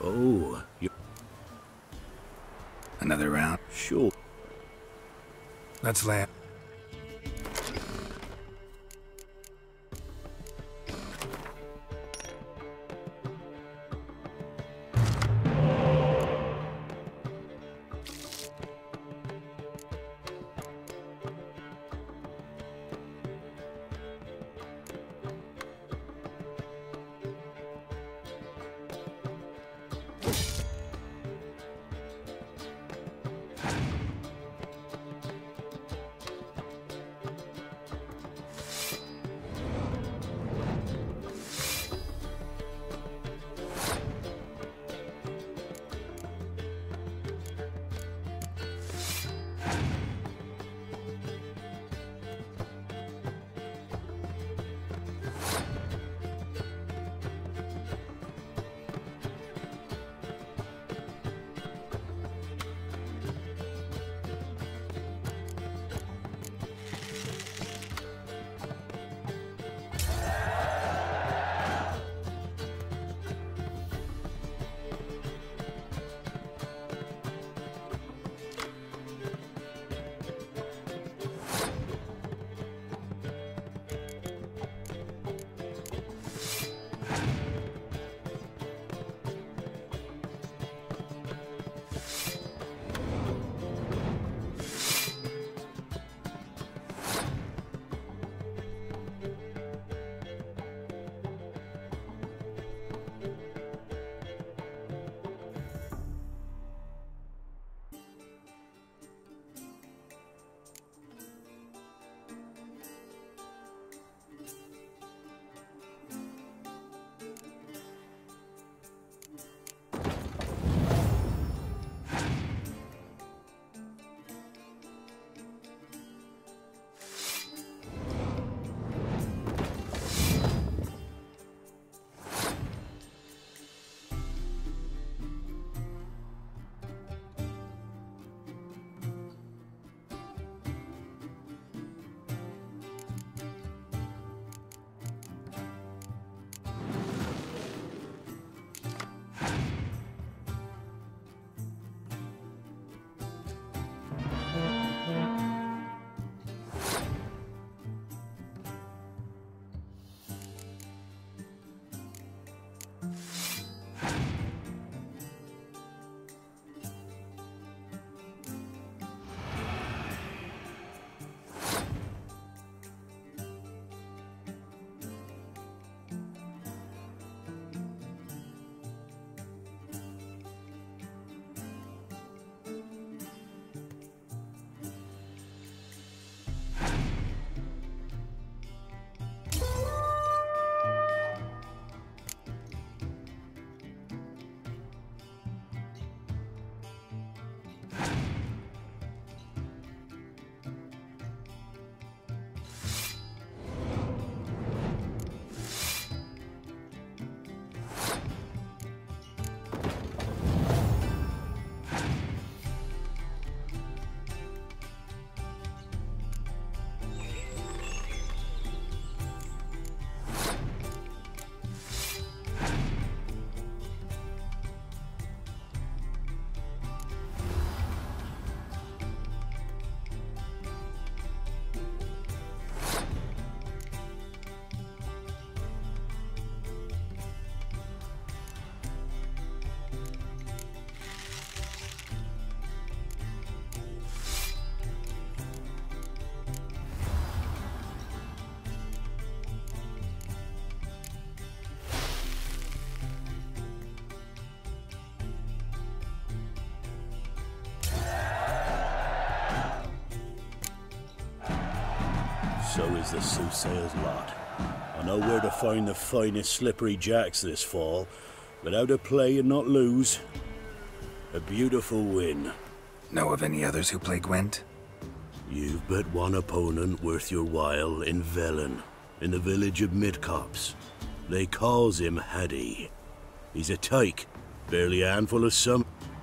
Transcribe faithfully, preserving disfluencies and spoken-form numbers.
Oh, you... Another round? Sure. Let's land. So is the soothsayer's lot. I know where to find the finest slippery jacks this fall, but how to play and not lose. A beautiful win. Know of any others who play Gwent? You've but one opponent worth your while in Velen, in the village of Midcopse. They calls him Haddy. He's a tyke, barely a handful of some.